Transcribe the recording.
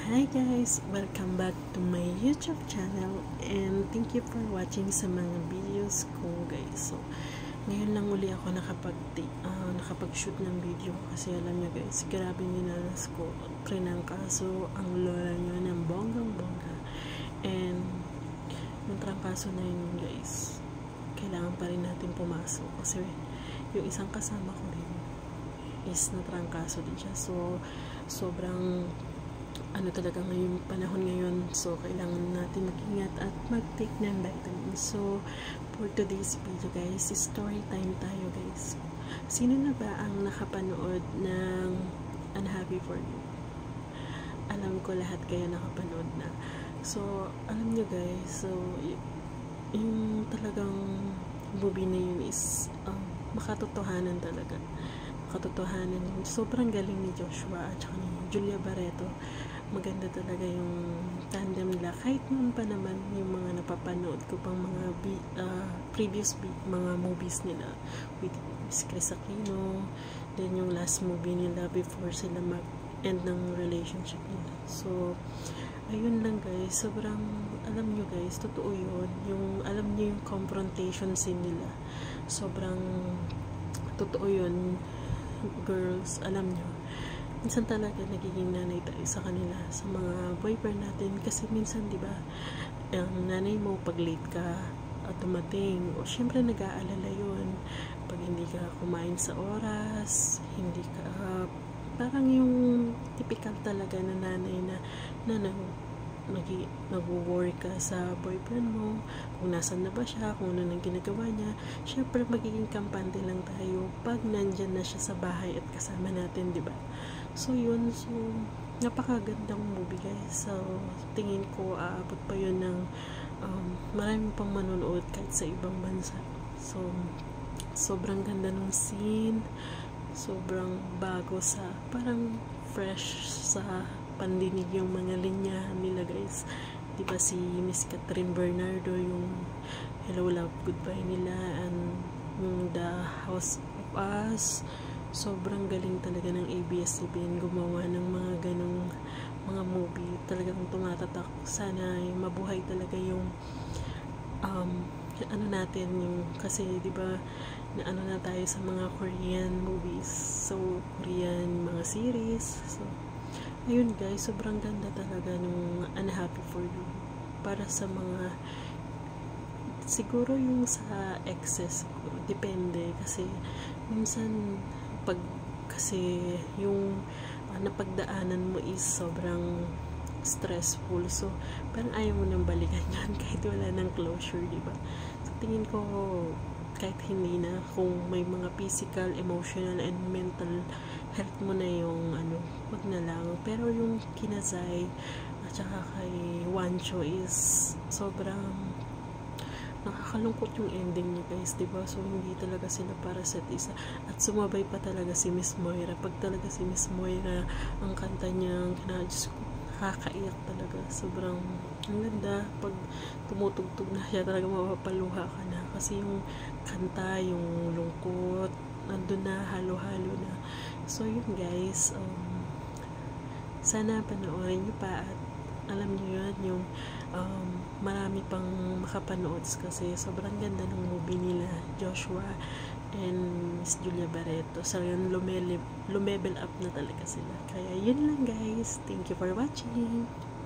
Hi guys! Welcome back to my YouTube channel and thank you for watching sa mga videos ko guys. So, ngayon lang uli ako nakapag-shoot ng video kasi alam nyo guys, grabe ninanas ko. Trangkaso ang lola nyo ng bonggang-bongga and yung trangkaso na yun guys, kailangan pa rin natin pumasok kasi yung isang kasama ko rin is natrangkaso din siya. So, sobrang talaga ngayong panahon ngayon, so kailangan natin mag-ingat at mag-take ng vitamins. So for today's video guys, story time tayo guys. Sino na ba ang nakapanood ng Unhappy for You? Alam ko lahat kayo nakapanood na. So alam nyo guys, so yung talagang movie na yun is makatotohanan talaga. Katotohanan yun. Sobrang galing ni Joshua at saka ni Julia Barreto. Maganda talaga yung tandem nila. Kahit noon pa naman yung mga napapanood ko pang mga previous mga movies nila with Chris Aquino, then yung last movie nila before sila mag-end ng relationship nila. So ayun lang guys, sobrang alam nyo guys, totoo yun. Yung alam nyo yung confrontation scene nila, sobrang totoo yun girls. Alam nyo, minsan talaga nagiging nanay tayo sa kanila, sa mga boyfriend natin, kasi minsan diba ang nanay mo pag late ka at dumating, o syempre nag-aalala yun pag hindi ka kumain sa oras, hindi ka parang yung typical talaga na nanay na nag-worry ka sa boyfriend mo, kung nasan na ba siya, kung ano nang ginagawa niya. Syempre magiging kampante lang tayo pag nandyan na siya sa bahay at kasama natin, diba? So yun, so napakagandang movie guys. So tingin ko aabot pa yun ng maraming pang manonood kahit sa ibang bansa. So sobrang ganda ng scene, sobrang bago, sa parang fresh sa pandinig yung mga linyahan nila guys. Diba si Miss Catherine Bernardo, yung Hello Love Goodbye nila, and yung The House of Us. Sobrang galing talaga ng ABS-CBN gumawa ng mga ganong mga movie. Talagang tumatatak. Sana ay mabuhay talaga yung natin, yung kasi diba na na tayo sa mga Korean movies, so Korean mga series. So ayun guys, sobrang ganda talaga nung Unhappy for You. Para sa mga siguro yung sa excess siguro, depende kasi minsan pag kasi yung napagdaanan mo is sobrang stressful, so parang ayaw mo nang balikan yan kahit wala ng closure, diba? So tingin ko kahit hindi na, kung may mga physical, emotional, and mental health mo na yung wag na lang. Pero yung kinasay at saka kay Wancho is sobrang nakakalungkot yung ending niya guys, diba? So hindi talaga sila para sa isa, at sumabay pa talaga si Miss Moira. Pag talaga si Miss Moira ang kanta niya, Diyos ko, nakakaiyak talaga. Sobrang ang ganda. Pag tumutugtog na siya, talaga mapapaluha ka na kasi yung kanta, yung lungkot nandun na, halo-halo na. So yun guys, sana panoorin nyo pa, at alam nyo yun, yung marami pang makapanood kasi sobrang ganda ng movie nila Joshua and Miss Julia Barreto. So yun, lumebel up na talaga sila. Kaya yun lang guys, thank you for watching.